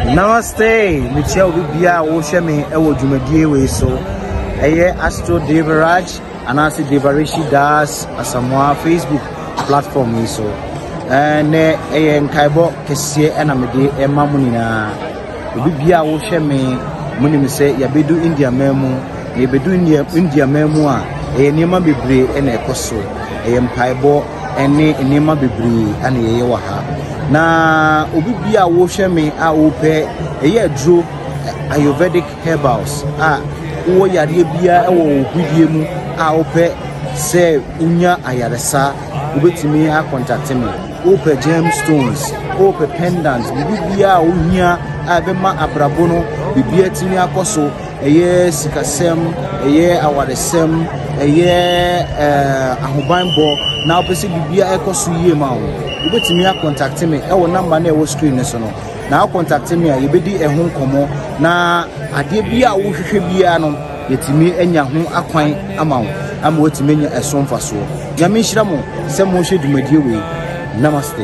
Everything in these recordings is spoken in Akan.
Namaste, Michelle Bibia, Oshame, Ewo Jumadie we so. Eye Astro Devaraj, and I see Devarishi Das, Asamoah Facebook platform so. And Kaibo Kessie and Amede Emma Munina. Bibia Oshame, Munim say, Yabedu India Memo, Yabedu India Memoir, a Nema Bibre and a Koso, a Kaibo, and Nema Bibri and a Yawaha. Na Obibia Woshame a ope a year drew Ayurvedic herbals o yade bia e wo hudie a ope se unya ayaresa obetimi a contact me ope gemstones ope pendants bibia unya abema abrabono bibia timi akoso eye sikasem eye awaresem eye ahobanbo na opese bibia ekoso yie ma wo ubetimi a contact me e wo number na e wo screen ne so no na contact me a yebedi ehun komo na ade bia wo hwehwe bia no yetimi enya ho akwan ama wo ama wetimi enya esomfa so nyame nhira mo se mo hwe dumadie we namaste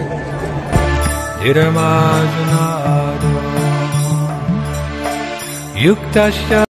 Yuktasha